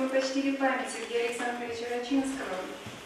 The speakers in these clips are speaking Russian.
мы почтили память Сергея Александровича Рачинского.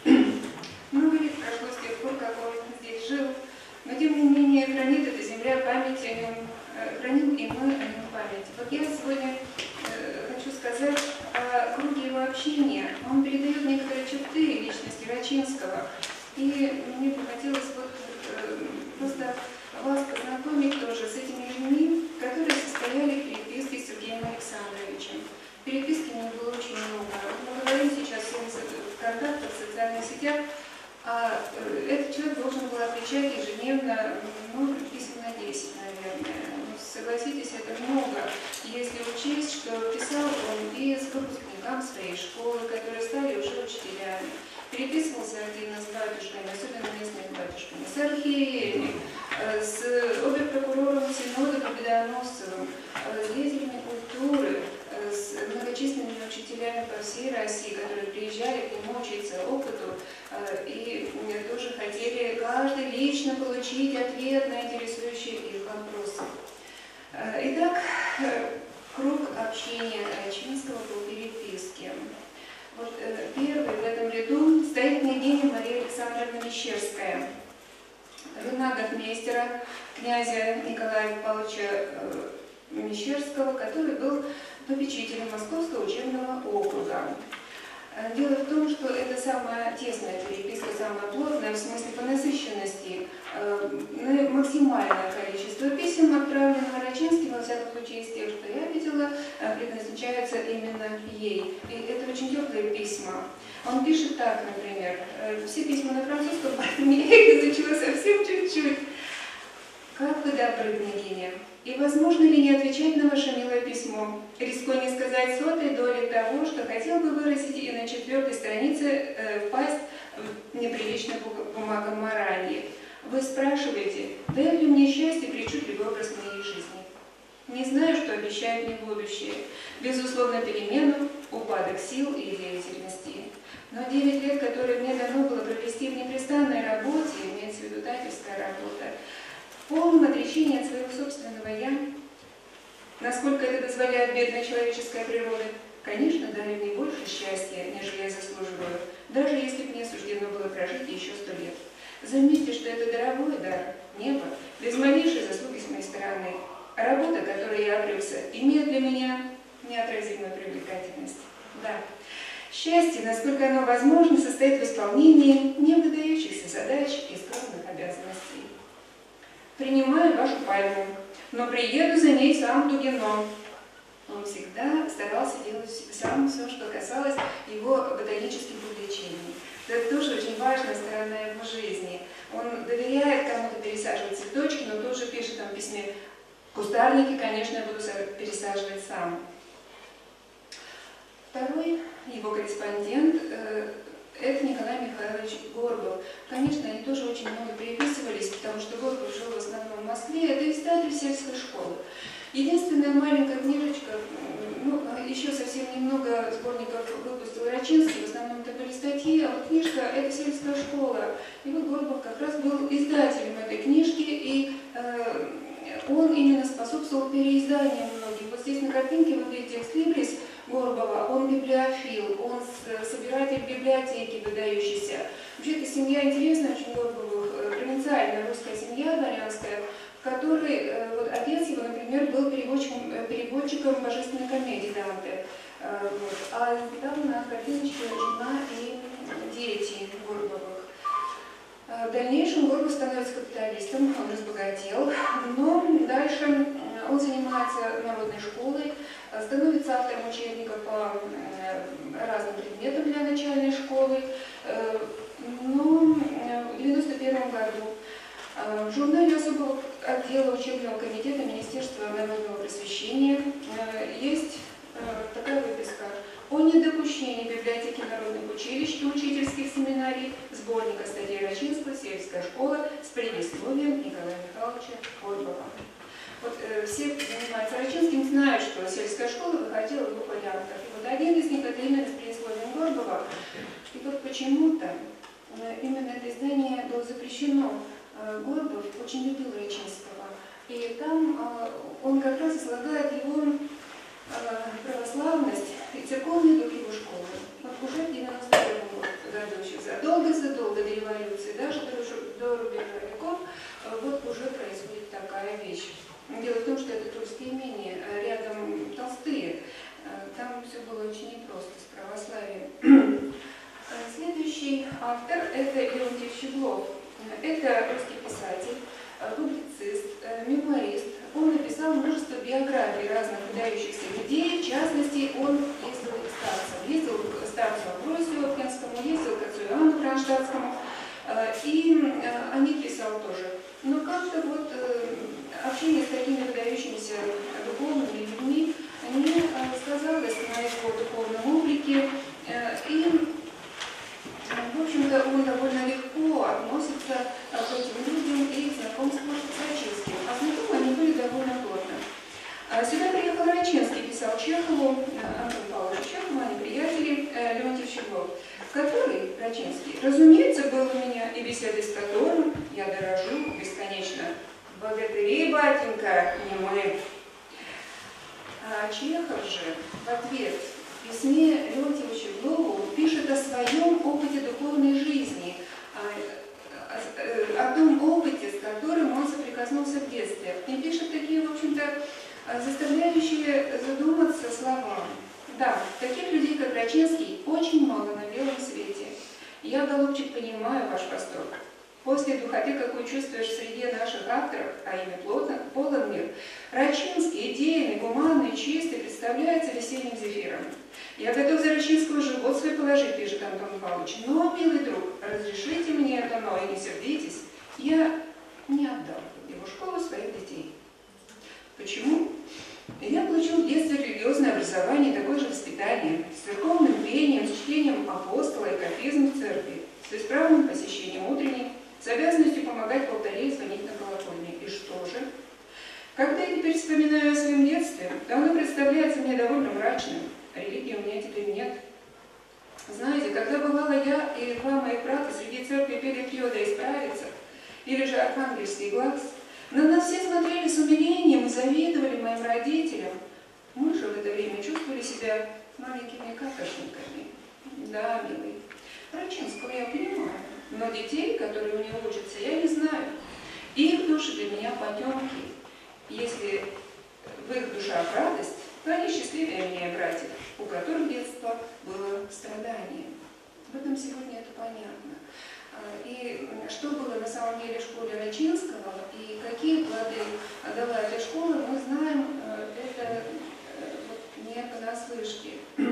Много лет прошло с тех пор, как он здесь жил, но тем не менее хранит эта земля память о нем, храним и мы о нем память. Вот я сегодня хочу сказать о круге его общения. Он передает некоторые черты личности Рачинского. И мне бы хотелось вот, просто вас познакомить тоже с этими людьми, которые состояли в переписке с Сергеем Александровичем. Переписки у него было очень много. Мы говорим сейчас в контактах, в социальных сетях, а этот человек должен был отвечать ежедневно, ну, писем на 10, наверное. Ну, согласитесь, это много, если учесть, что писал он и с выпускникам своей школы, которые стали уже учителями. Переписывался активно с батюшками, особенно местными батюшками, с архиереями, с обер-прокурором Синода Победоносцевым, с деятелями культуры, с многочисленными учителями по всей России, которые приезжали к нему учиться опыту и тоже хотели каждый лично получить ответ на интересующие их вопросы. Итак, круг общения Рачинского по переписке. Вот, первой в этом ряду стоит княгиня Мария Александровна Мещерская, жена гофмейстера князя Николая Павловича Мещерского, который был попечителем Московского учебного округа. Дело в том, что это самая тесная переписка, самая плотная, в смысле по насыщенности. Максимальное количество писем, отправленных Рачинским, во всяком случае из тех, что я видела, предназначается именно ей. И это очень теплые письма. Он пишет так, например, все письма на французском, поэтому я их изучила совсем чуть-чуть. Как вы добры, княгиня, и возможно ли не отвечать на ваше милое письмо, рискуя не сказать сотой доли того, что хотел бы выразить и на 4-й странице впасть в неприличное бумагам морали. Вы спрашиваете, дает ли мне счастье причудливый образ моей жизни? Не знаю, что обещает мне будущее. Безусловно, перемену, упадок сил и деятельности. Но 9 лет, которые мне дано было провести в непрестанной работе, имеется в виду дательская работа, в полном отречении от своего собственного «я», насколько это дозволяет бедная человеческая природа, конечно, дали мне больше счастья, нежели я заслуживаю, даже если бы мне суждено было прожить еще 100 лет. Заметьте, что это дорогой дар, небо, без малейшей заслуги с моей стороны. Работа, которой я обрекся, имеет для меня неотразимую привлекательность. Да, счастье, насколько оно возможно, состоит в исполнении невыдающихся задач и скромных обязанностей. Принимаю вашу пальму, но приеду за ней сам в Дугино. Он всегда старался делать сам все, что касалось его ботанических увлечений. Это тоже очень важная сторона его жизни. Он доверяет кому-то пересаживать цветочки, но тоже пишет там в письме: кустарники, конечно, я буду пересаживать сам. Второй его корреспондент это Николай Михайлович Горбов. Конечно, они тоже очень много переписывались, потому что Горбов жил в основном в Москве. Это издатель сельской школы. Единственная маленькая книжечка, ну, еще совсем немного сборников выпустил Рачинский, в основном это были статьи, а вот книжка – это сельская школа. И вот Горбов как раз был издателем этой книжки, и он именно способствовал переизданию многих. Вот здесь на картинке вы видите экслибрис Горбова, он библиофил, он собиратель библиотеки выдающийся. Вообще, эта семья интересная, очень Горбовых, провинциальная русская семья, дворянская, в которой вот, отец его, например, был переводчиком божественной комедии Данте. Вот. А там на картиночке жена и дети Горбовых. В дальнейшем Горбов становится капиталистом, он разбогател, но дальше он занимается народной школой, становится автором учебников по разным предметам для начальной школы. Но в 1991 году в журнале особого отдела учебного комитета Министерства народного просвещения есть такая выписка о недопущении библиотеки народных училищ и учительских семинарий сборника статей Рачинского «Сельская школа» с предисловием Николая Михайловича Горбова. Вот, все, кто занимается Рачинским, знают, что сельская школа выходила в 2 вариантах. И вот один из них – это именно с предисловием Горбова. И вот почему-то именно это издание было запрещено. Горбов очень любил Рачинского. И там он как раз излагает его православность и церковный дух его школы. Вот уже в 91 году, еще задолго до революции, даже до рубежа веков, вот уже происходит такая вещь. Дело в том, что это тульские имения, рядом Толстые. Там все было очень непросто с православием. Следующий автор – это Леонтий Щеглов. Это русский писатель, публицист, мемуарист. Он написал множество биографий разных выдающихся людей. В частности, он ездил к старцам. Ездил к старцу Амвросию Обнинскому, ездил к отцу Иоанну Кронштадтскому. И о них писал тоже. Но как-то вот общение с такими выдающимися духовными людьми не сказалось на его духовном облике. И, в общем-то, он довольно легко относится к этим людям и к знакомству с Рачинским. А знакомы они были довольно плотно. Сюда приехал Рачинский, писал Чехову, Антон Павлович Чехову, они приятели, Леонтий Щеглов, который, Рачинский, разумеется, был у меня, и беседы с которым я дорожу бесконечно. Богатырей, батенька, не мы. А Чехов же в ответ в письме Леонтию Щеглову пишет о своем опыте духовной жизни, о том опыте, с которым он соприкоснулся в детстве. И пишет такие, в общем-то, заставляющие задуматься слова. Да, таких людей, как Рачинский, очень мало на белом свете. Я, голубчик, понимаю ваш восторг. После духоты, какую чувствуешь в среде наших авторов, а ими полон мир, Рачинский, идейный, гуманный, чистый, представляется весенним зефиром. Я готов за Рачинского живот свой положить, пишет Антон Павлович. Но, милый друг, разрешите мне это, но и не сердитесь, я не отдам его в школу своих детей. Почему? Я получил в детстве религиозное образование, такое же воспитание, с церковным пением, с чтением апостола и кафизм в церкви, с исправным посещением утренней, с обязанностью помогать алтаре и звонить на колокольне. И что же? Когда я теперь вспоминаю о своем детстве, то оно представляется мне довольно мрачным. Религии у меня теперь нет. Знаете, когда бывало я и два моих брата среди церкви пели «Трио да исправится», или же «Архангельский глаз», на нас все смотрели с умилением и завидовали моим родителям. Мы же в это время чувствовали себя маленькими каторжниками. Да, милый, Рачинского я понимаю, но детей, которые у него учатся, я не знаю. Их души для меня потемки. Если в их душах радость, то они счастливее меня, братьев, у которых детство было страдание. В этом сегодня это понятно. И что было на самом деле в школе Рачинского и какие плоды дала эта школа, мы знаем, это не понаслышке.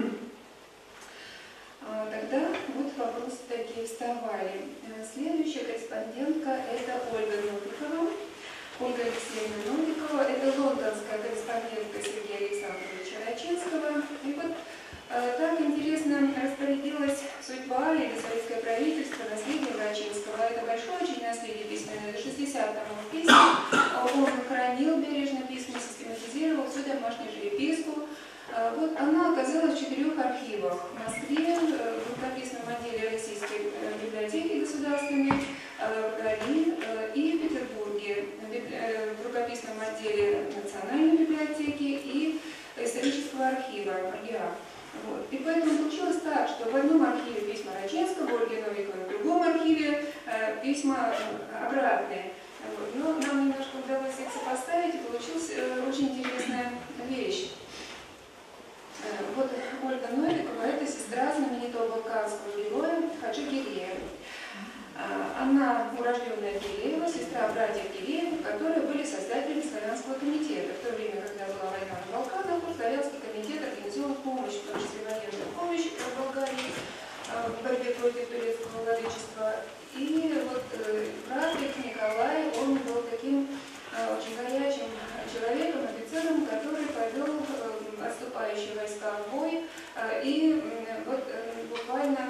Тогда вот вопросы такие вставали. Следующая корреспондентка – это Ольга Новикова. Ольга Алексеевна Новикова – это лондонская корреспондентка Сергея Александровича Рачинского. И вот так интересно распорядилась судьба или советское правительство наследия Рачинского. Это большое очень наследие письменное, до 60 томов писем. Он хранил бережно письма, систематизировал всю домашнюю живописку. Вот она оказалась в 4 архивах. В Москве, в рукописном отделе Российской библиотеки государственной, в Гали и в Петербурге, в рукописном отделе Национальной библиотеки и исторического архива РГИА. Вот. И поэтому получилось так, что в одном архиве письма Рачинского, Ольги Новиковой, в другом архиве письма обратные. Вот. Но нам немножко удалось их сопоставить, и получилась очень интересная вещь. Вот Ольга Новикова – это сестра знаменитого балканского героя Хаджи Гиреева. Она урожденная Гиреева, сестра братьев Гиреевых, которые были создателями Славянского комитета. В то время, когда была война на Балканах, Славянский комитет организовал помощь, в том числе военную помощь в Болгарии в борьбе против турецкого владычества. И вот брат Николай, он был таким очень горячим человеком, офицером, который повел отступающие войска в бой и вот буквально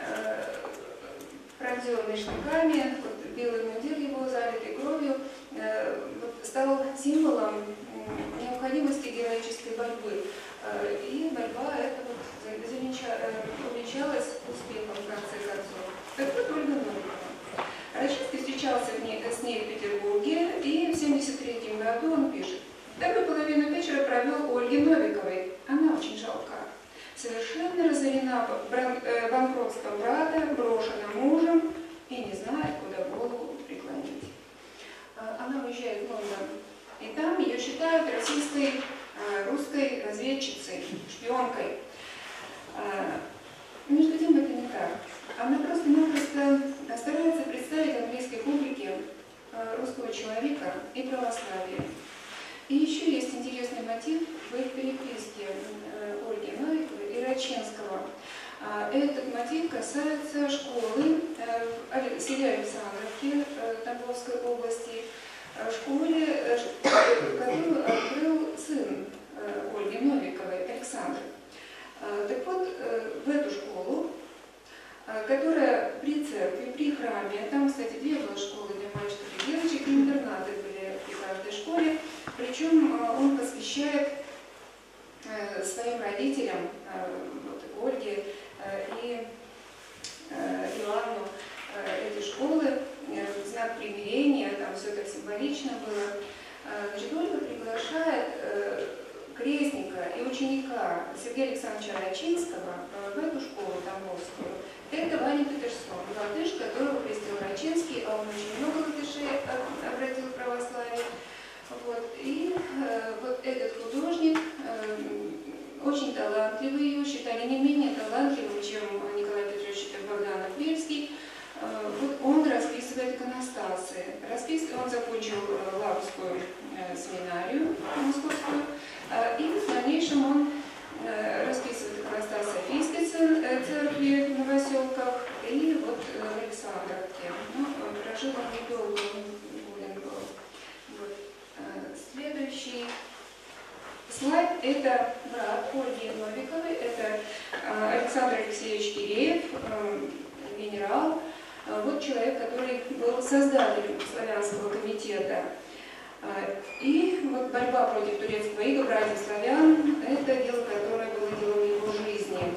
пронзенный штыками, вот, белый мундир его, залитый кровью, вот, стал символом необходимости героической борьбы. И борьба эта вот увенчалась успехом в конце концов. Так вот Ольга Новикова. Рачинский встречался с ней в Петербурге, и в 1973 году он пишет: «Вторую половину вечера провел у Ольги Новиковой. Она очень жалка. совершенно разорена банкротством брата, брошена мужем и не знает, куда голову преклонить. Она уезжает в Лондон, и там ее считают русской разведчицей, шпионкой. Между тем это не так. Она просто-напросто старается представить английской публике русского человека и православие. И еще есть интересный мотив в их переписке Ольги Новиковой и Рачинского. Этот мотив касается школы в селе Александровке Тамбовской области, школе, которую открыл сын Ольги Новиковой, Александр. Так вот, в эту школу, которая при церкви, при храме, там, кстати, две было школы для мальчиков и девочек, и интернаты были при каждой школе, причем он посвящает своим родителям, вот, Ольге и Иоанну, эти школы, в знак примирения, там все так символично было. Значит, Ольга приглашает крестника и ученика Сергея Александровича Рачинского в эту школу тамбовскую. Это Ваня Петерсон, латыш, которого крестил Рачинский, а он очень много латышей обратил в православие. Вот. И вот этот художник, очень талантливый, его считали не менее талантливым, чем Николай Петрович Богданов-Бельский. Вот он расписывает иконостасы. Он закончил Лаврскую семинарию московскую, и в дальнейшем он расписывает иконостас Софийской церкви в Новоселках и вот в Александровке. Но прожил он недолго, он болен был. Вот. Следующий слайд – это брат Ольги Новиковой, это Александр Алексеевич Киреев, генерал. Вот человек, который был создателем славянского комитета. И вот борьба против турецкого ига, братьев славян, это дело, которое было делом его жизни.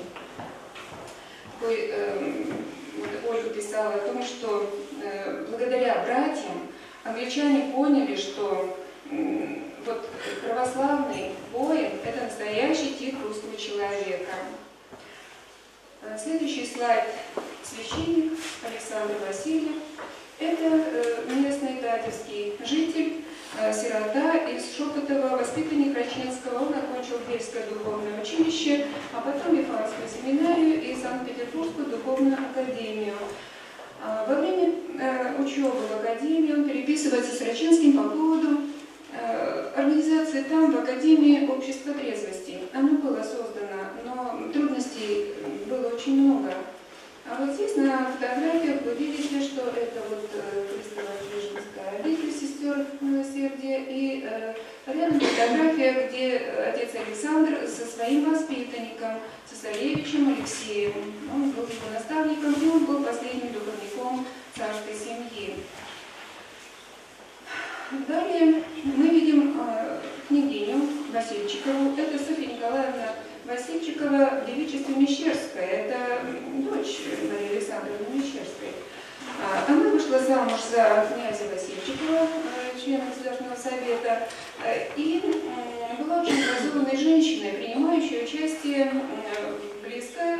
Ольга писала о том, что благодаря братьям англичане поняли, что вот православный воин – это настоящий тип русского человека. Следующий слайд – священник Александр Васильев. Это местный татевский житель, сирота из Шепотова, воспитанник Рачинского. Он окончил Бельское духовное училище, а потом Ефанскую семинарию и Санкт-Петербургскую духовную академию. Во время учебы в академии он переписывается с Рачинским по поводу организации там, в Академии общества трезвости. Оно было создано, но трудностей было очень много. А вот здесь на фотографиях вы видите, что это вот Христово-Воздвиженская обитель сестер милосердия, и рядом фотография, где отец Александр со своим воспитанником, Цесаревичем Алексеем. Он был его наставником, и он был последним духовником царской семьи. Далее мы видим княгиню Васильчикову. Это Софья Николаевна Васильчикова, девичество Мещерская. Это дочь Марии Александровны Мещерской. Она вышла замуж за князя Васильчикова, члена Государственного совета, и была очень образованной женщиной, принимающей участие близко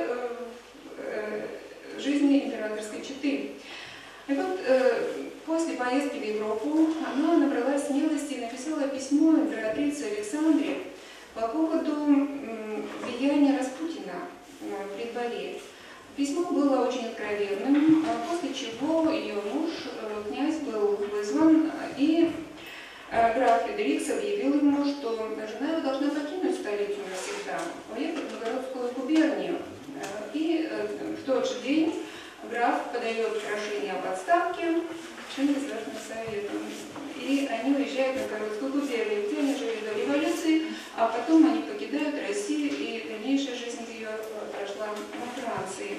в жизни императорской четы. И вот после поездки в Европу она набралась смелости и написала письмо императрице Александре по поводу влияния Распутина при дворе. Письмо было очень откровенным, после чего ее муж, князь, был вызван, и граф Фредерикс объявил ему, что жена его должна покинуть столицу навсегда, уехать в Новгородскую губернию. И в тот же день граф подает прошение об отставке членам Государственного совета. И они уезжают на Новгородскую губернию, где они жили до революции, а потом они покидают Россию, и дальнейшая жизнь ее прошла во Франции.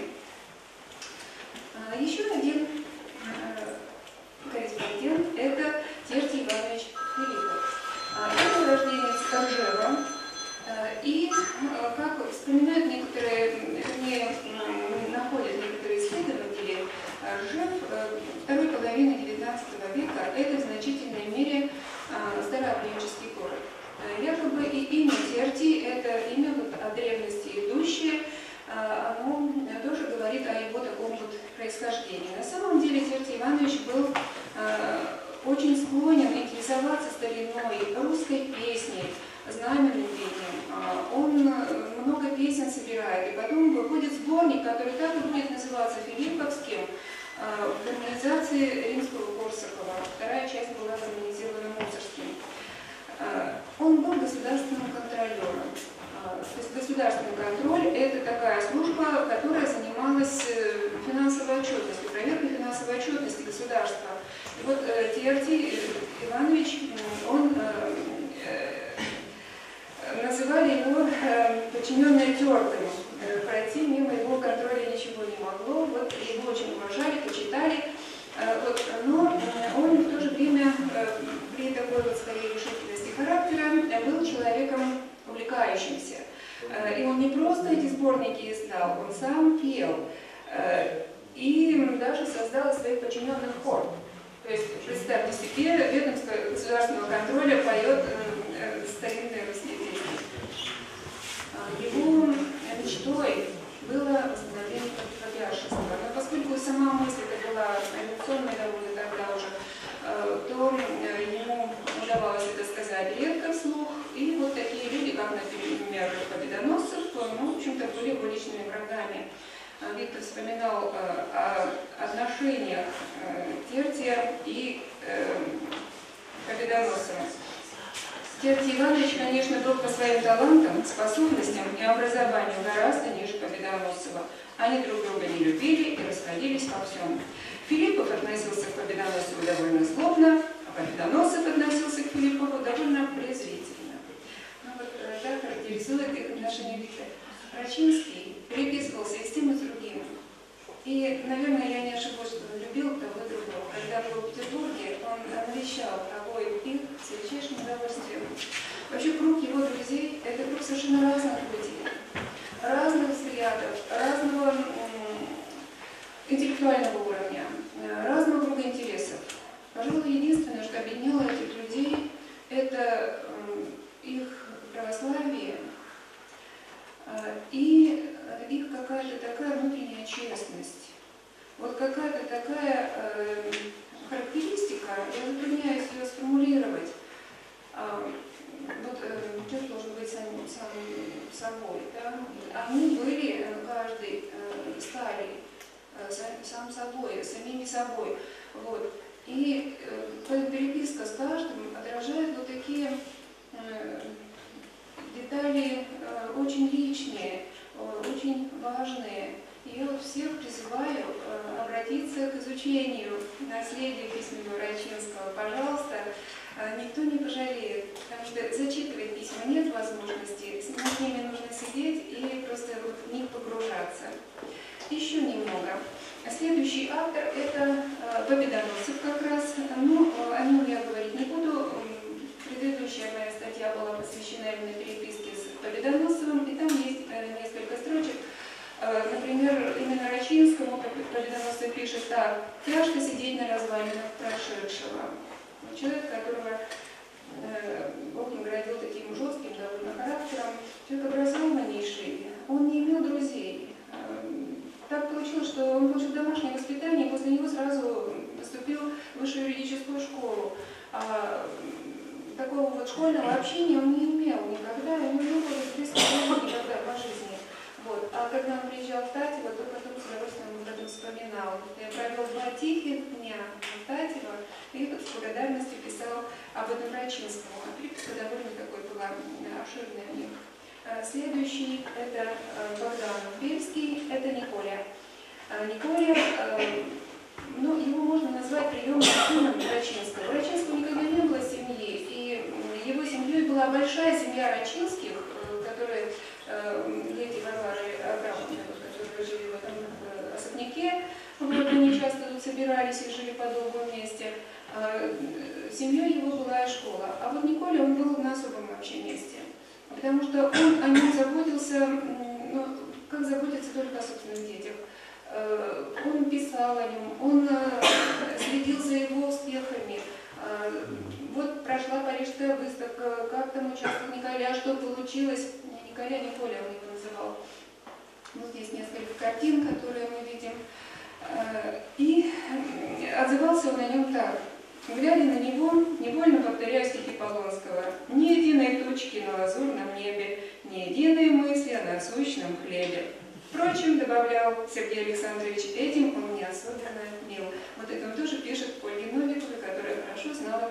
Еще один корреспондент – это Терстий Иванович Филиппов. Это урожденец Ржева. И, как вспоминают некоторые, вернее, находят некоторые исследователи, Ржев второй половины XIX века – это в значительной мере старообрядческий город. Якобы и имя Тертий, это имя вот от древности идущее, оно тоже говорит о его таком вот происхождении. На самом деле Тертий Иванович был очень склонен интересоваться стариной, русской песней, знаменным пением. Он много песен собирает, и потом выходит сборник, который так и будет называться Филипповским, в гармонизации Римского-Корсакова. Вторая часть была гармонизирована Мусорским. Он был государственным контролером. То есть государственный контроль – это такая служба, которая занималась финансовой отчетностью, проверкой финансовой отчетности государства. И вот Тертий Иванович, он называли его подчиненное тертым. Пройти мимо его контроля ничего не могло. Вот его очень уважали, почитали. Но он в то же время при такой вот своей решительности характера был человеком увлекающимся. И он не просто эти сборники издал, он сам пел. И даже создал из своих подчиненных хор. То есть, представьте себе, ведомство государственного контроля поет старинные русские песни. Его мечтой было восстановление патриаршества. Но поскольку сама мысль это была революционной довольно тогда уже, то ему удавалось это сказать редко вслух. И вот такие люди, как, например, Победоносцев, в общем-то, были его личными врагами. Виктор вспоминал о отношениях Тертия и Победоносцева. Тертий Иванович, конечно, был по своим талантам, способностям и образованию гораздо ниже Победоносцева. Они друг друга не любили и расходились во всем. Филиппов относился к Победоносцеву довольно злобно, а Победоносцев относился к Филиппову довольно презрительно. Ну, вот так характеризует их отношения Виктор. Рачинский переписывался и с тем, и с другим. И, наверное, я не ошибусь, что он любил того и другого. Когда был в Петербурге, он навещал обоих их с величайшим удовольствием. Вообще, круг его друзей – это круг совершенно разных людей, разных взглядов, разного интеллектуального уровня, разного круга интересов. Пожалуй, единственное, что объединяло этих людей – это их православие и их какая-то такая внутренняя честность. Вот какая-то такая характеристика, я затрудняюсь ее сформулировать. Вот человек должен быть самим собой. Да? Они были, каждый стали сам собой, самими собой. Вот. И переписка с каждым отражает вот такие детали очень личные, очень важные. И я вот всех призываю обратиться к изучению наследия письменного Рачинского. Пожалуйста, никто не пожалеет, потому что зачитывать письма нет возможности, с ними нужно сидеть и просто в них погружаться. Еще немного. Следующий автор – это Победоносцев как раз. Ну, о нем я говорить не буду. Предыдущая моя статья была посвящена именно переписке с Победоносцевым, и там есть несколько строчек. Например, именно Рачинскому Победоносцев пишет так: «Тяжко сидеть на развалинах прошедшего». Человек, которого Бог наградил таким жестким довольно характером, человек образованнейший, он не имел друзей. Так получилось, что он получил домашнее воспитание, и после него сразу поступил в высшую юридическую школу. Такого вот школьного общения он не имел никогда, и у него не было близкого никогда по жизни. Вот. А когда он приезжал в Татьево, то потом с удовольствием об этом вспоминал. Я провел 2 тихих дня в Татьево и вот с благодарностью писал об этом Рачинскому. А переписка довольно такой была обширная у них. Следующий – это Богданов Бельский, это Николя. Николя, ну, его можно назвать приемным сыном Рачинского. У Рачинского никогда не было семьи, и его семьей была большая семья Рачинских, которые леди Варвары Абрамовны, которые жили в этом особняке. Вот, они часто тут собирались и жили подолгу вместе. Семьей его была и школа. А вот Николя, он был на особом вообще месте. Потому что он о нем заботился, ну, как заботиться только о собственных детях. Он писал о нем, он следил за его успехами. Вот прошла Парижская выставка, как там участвовал Николя Николя, что получилось? Николя, Николя он его называл. Вот здесь несколько картин, которые мы видим. И отзывался он о нем так. Глядя на него, невольно повторяю стихи Полонского. Ни единой тучки на лазурном небе, ни единой мысли о насущном хлебе. Впрочем, добавлял Сергей Александрович, этим он не особенно мил. Вот это он тоже пишет Ольге Новиковой, которая хорошо знала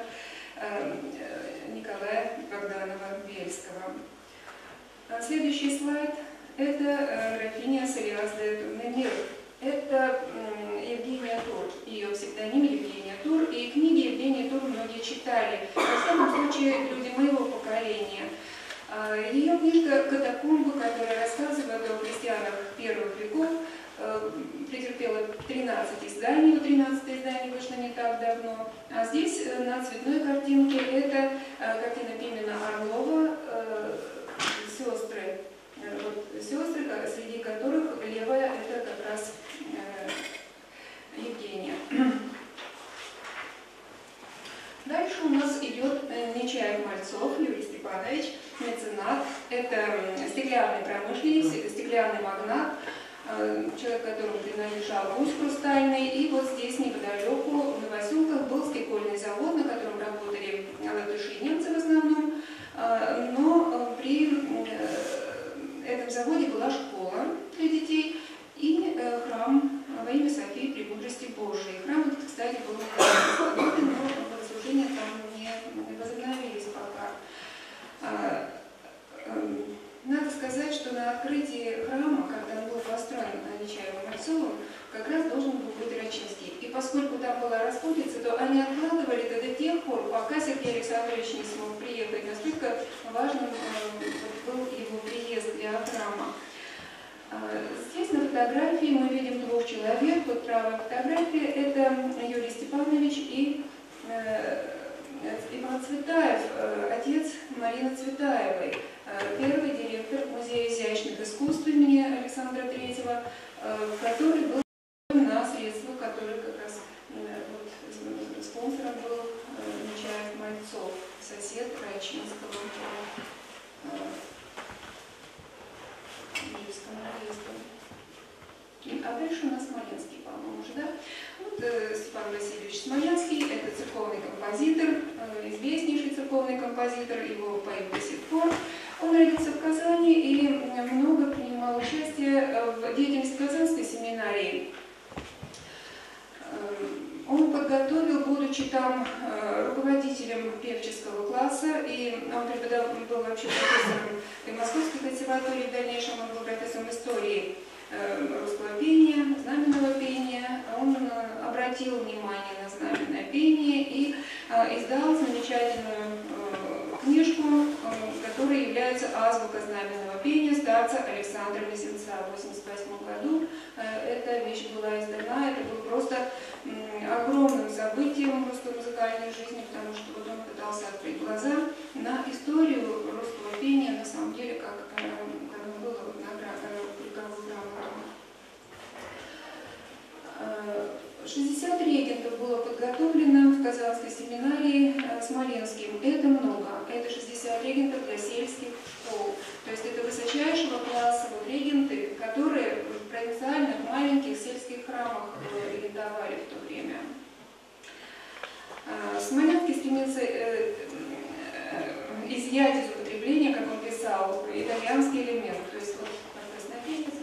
Николая Богданова-Бельского. Следующий слайд – это графиня Солиас де Турнемир. Это Евгения Тур, ее псевдоним Евгения Тур, и книги Евгении Тур многие читали, во всяком случае люди моего поколения. Ее книжка «Катакомбы», которая рассказывает о христианах первых веков, претерпела 13 изданий, но 13 издание вышло не так давно. А здесь на цветной картинке это картина Пимена Орлова «Сестры». Вот, сестры, среди которых левая это как раз Евгения. Дальше у нас идет Нечаев-Мальцов Юрий Степанович, меценат. Это стеклянный промышленник, стеклянный магнат, человек, которому принадлежал Русь Хрустальный. И вот здесь неподалеку в Новоселках был стекольный завод, на котором работали латыши и немцы в основном. Но при этом заводе была школа для детей и храм во имя Софии Премудрости Божией. Храм, кстати, был недавно, но богослужения там не возобновились пока. Надо сказать, что на открытии храма, когда он был построен Нечаевым-Мальцовым, как раз должен был быть Рачинский. И поскольку там была распутица, то они откладывали это до тех пор, пока Сергей Александрович не смог приехать. Настолько важным был его приезд для храма. Здесь на фотографии мы видим двух человек. Вот правая фотография – это Юрий Степанович и Иван Цветаев, отец Марины Цветаевой, первый директор Музея изящных искусств имени Александра III, который был на средства, которые как раз вот, спонсором был Нечаев-Мальцов, сосед Рачинского. А дальше у нас Смоленский, по-моему, уже, да? Вот Степан Васильевич Смоленский, это церковный композитор, известнейший церковный композитор, его поют до сих пор. Он родился в Казани и много принимал участие в деятельности Казанской семинарии. Он подготовил, будучи там руководителем певческого класса, и он был вообще профессором и Московской консерватории, в дальнейшем он был профессором истории русского пения, знаменного пения. Он обратил внимание на знаменное пение и издал замечательную книжку, которая является азбука знаменного пения старца Александра Лисенца. В 1988 году эта вещь была издана. Это было просто огромным событием в русской музыкальной жизни, потому что вот он пытался открыть глаза на историю русского пения, на самом деле, как оно было на приказу грамоту. 60 регентов было подготовлено в Казанской семинарии Смоленским. Это много. Это 60 регентов для сельских школ. То есть это высочайшего класса вот регенты, которые в провинциальных маленьких сельских храмах регентовали в то время. Смоленский стремился изъять из употребления, как он писал, итальянский элемент. То есть вот краснопенец,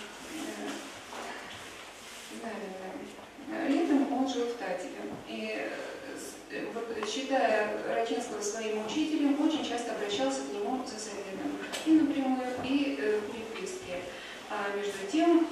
летом он жил в Татеве. И вот, считая Рачинского своим учителем, очень часто обращался к нему за советом. И напрямую, и в переписке. А между тем,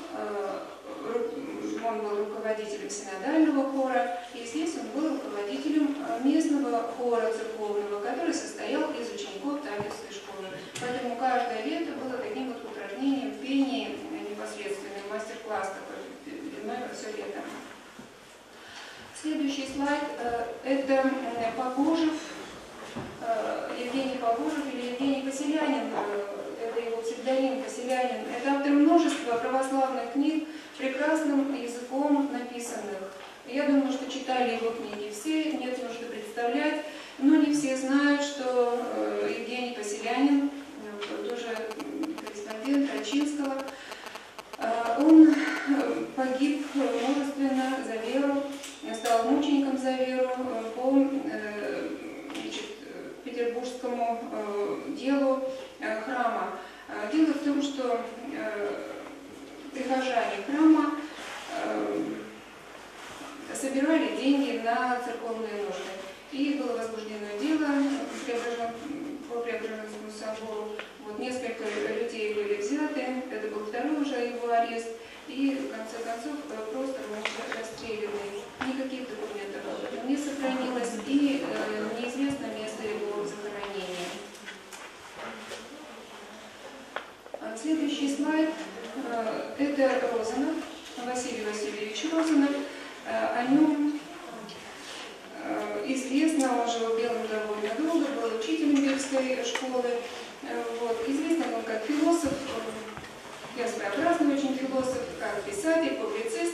он был руководителем синодального хора, и здесь он был руководителем местного хора церковного, который состоял из учеников Татевской школы. Поэтому каждое лето было таким вот упражнением в пении, непосредственный мастер-класс такой, длиной во все лето. Следующий слайд – это Погожев, Евгений Погожев или Евгений Поселянин, это его псевдоним Поселянин. Это автор множества православных книг, прекрасным языком написанных. Я думаю, что читали его книги все, нет нужды представлять, но не все знают, что Евгений Поселянин этому делу храма. Дело в том, что прихожане храма собирали деньги на церковные нужды. И было возбуждено дело по Преображенскому собору. Вот несколько людей были взяты, это был второй уже его арест, и в конце концов просто расстреляны. Никаких документов об этом не сохранилось, и неизвестно место его захоронения. Следующий слайд – это Розанов, Василий Васильевич Розанов. О нем известно, он жил в Белом довольно долго, был учителем Бельской школы. Вот. Известен он как философ, своеобразный очень философ, как писатель, публицист.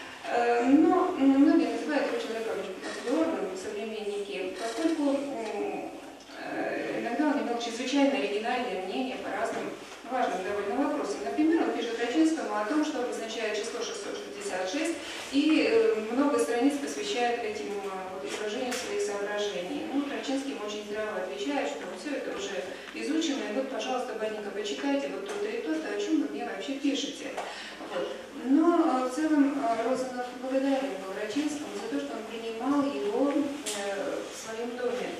Но многие называют его человеком отборным, современники, поскольку иногда он имел чрезвычайно оригинальное мнение по разным важным довольно вопросам. Например, он пишет Рачинскому о том, что обозначает число 666, и много страниц посвящает этим изложению своих соображений. Ну, Рачинский очень здраво отвечает, что все это уже изучено, и вот, пожалуйста, батенька, почитайте вот то-то и то-то, о чем вы мне вообще пишете. Вот. Но в целом Розанов благодарен был Рачинскому за то, что он принимал его в своем доме.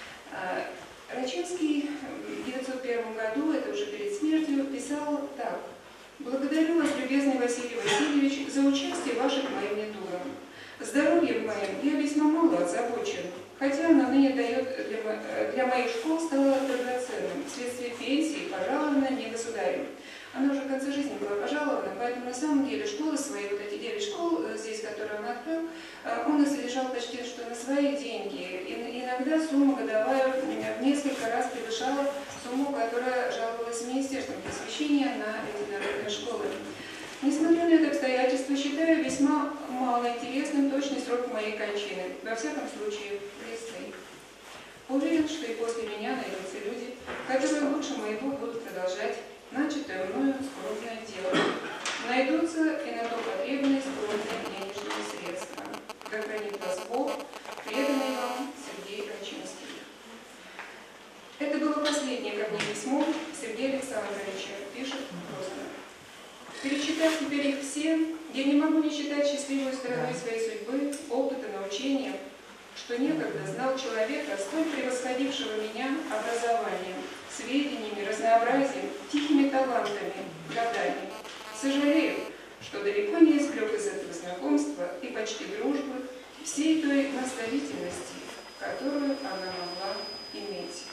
Рачинский в 1901 году, это уже перед смертью, писал так: «Благодарю вас, любезный Василий Васильевич, за участие ваше к моим недугам. Здоровьем моим я весьма мало озабочен, хотя оно ныне дает для моих школ стало драгоценным, вследствие пенсии, пожаловано мне государем». Она уже в конце жизни была пожалована, поэтому на самом деле школы свои, вот эти 9 школ здесь, которые он открыл, он их содержал почти что на свои деньги. И иногда сумма годовая в несколько раз превышала сумму, которая жаловалась министерством просвещения на эти народные школы. Несмотря на это обстоятельство, считаю весьма малоинтересным точный срок моей кончины, во всяком случае, близкой. Уверен, что и после меня найдутся люди, которые лучше моего будут продолжать начатое мною скромное дело. Найдутся и на то потребные скромные денежные средства. Да хранит вас Бог, преданный вам Сергей Рачинский. Это было последнее ко мне письмо Сергея Александровича, пишет Розанов. Перечитав теперь их все, я не могу не считать счастливой стороной своей судьбы, опыта, научения, что некогда знал человека, столь превосходившего меня образованием, сведениями, разнообразием, тихими талантами, годами. Сожалею, что далеко не извлек из этого знакомства и почти дружбы всей той наставительности, которую она могла иметь.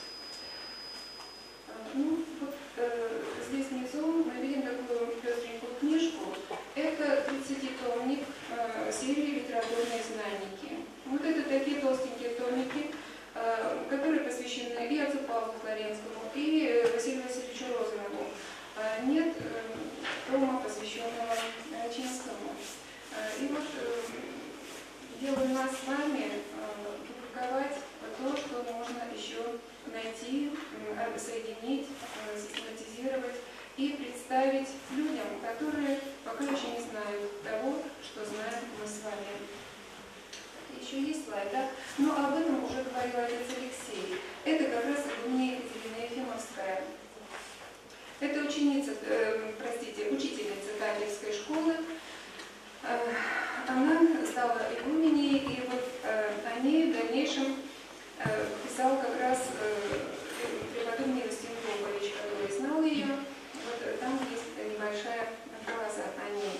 Ну, вот здесь внизу мы видим такую пестренькую книжку. Это 30-томник серии «Литературные знанники». Вот это такие толстенькие томики, которые посвящены и отцу Павлу Флоренскому, и Василию Васильевичу Розанову. Нет тома, посвященного Рачинскому. И вот дело нас с вами публиковать то, что можно еще найти, соединить, систематизировать и представить людям, которые пока еще не знают того, что знаем мы с вами. Еще есть слайд, да? Но об этом уже говорил отец Алексей. Это как раз игуменя Екатерина Ефимовская. Это ученица, учительница Татьевской школы. Она стала игуменей, и вот о ней в дальнейшем писал как раз преподобный Юстин Попович, который знал ее. Вот там есть небольшая фраза о ней.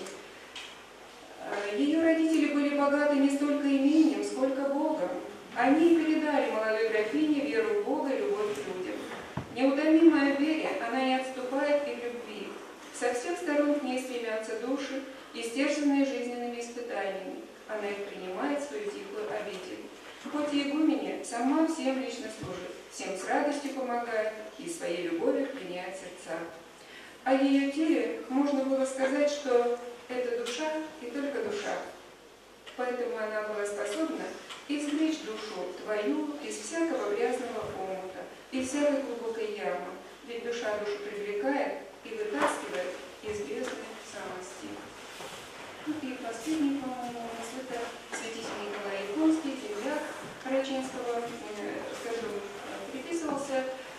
Ее родители были богаты не столько имением, сколько Богом. Они передали молодой графине веру в Бога и любовь к людям. Неутомимая в вере, она не отступает и в любви. Со всех сторон к ней стремятся души, истерзанные жизненными испытаниями. Она их принимает в свою тихую обитель. Хоть и игуменя, сама всем лично служит, всем с радостью помогает и своей любовью пленяет сердца. О ее теле можно было сказать, что это душа и только душа. Поэтому она была способна извлечь душу твою из всякого грязного омута, из всякой глубокой ямы, ведь душа душу привлекает и вытаскивает из бездны самости. И последний, по-моему, у нас это святитель Николай Японский, земляк Рачинского, которому приписывался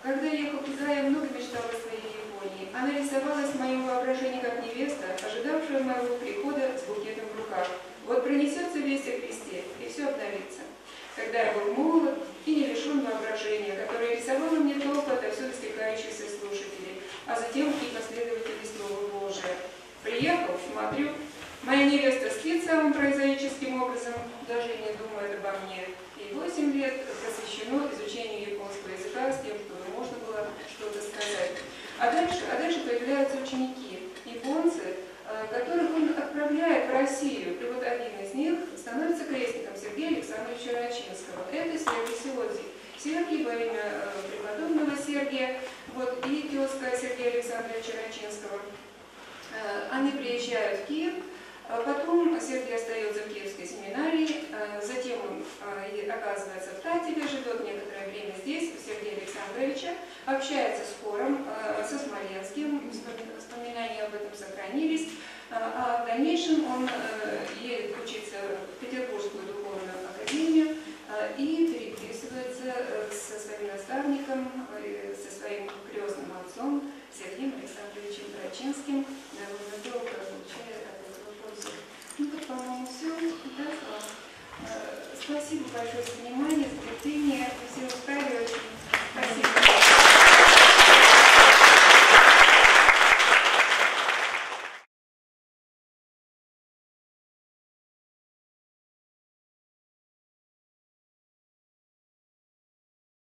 Когда я ехал туда, я много мечтала о своей Японии. Она рисовалась в моем воображении как невеста, ожидавшая моего прихода с букетом в руках. Вот пронесется весть о Христе, и все обновится. Когда я был молод и не лишен воображения, которое рисовало мне толпы отовсюду стекающихся слушателей, а затем и последователей Слова Божия. Приехал, смотрю, моя невеста спит самым прозаическим образом, даже и не думает обо мне. И 8 лет посвящено изучению японского языка с тем, чтобы можно было что-то сказать. А дальше появляются ученики, японцы, которых он отправляет в Россию. И вот один из них становится крестником Сергея Александровича Рачинского. Это Сергий Сиодзи. Сергий во имя преподобного Сергия, вот, и тезка Сергея Александровича Рачинского. Они приезжают в Киев. Потом Сергий остается в Киевской семинарии, затем он оказывается в Татеве, живет некоторое время здесь, у Сергея Александровича, общается с хором, со Смоленским, воспоминания об этом сохранились, а в дальнейшем он едет учиться в Петербургскую духовную академию и переписывается со